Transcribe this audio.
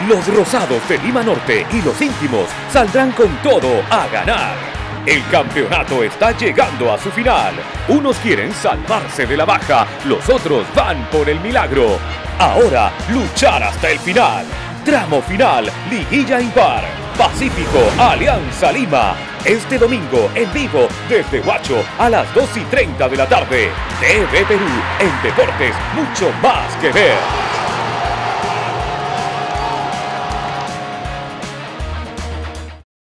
Los rosados de Lima Norte y los íntimos saldrán con todo a ganar. El campeonato está llegando a su final. Unos quieren salvarse de la baja, los otros van por el milagro. Ahora, luchar hasta el final. Tramo final, liguilla impar. Pacífico, Alianza Lima. Este domingo, en vivo, desde Huacho, a las 2:30 de la tarde. TV Perú, en deportes, mucho más que ver.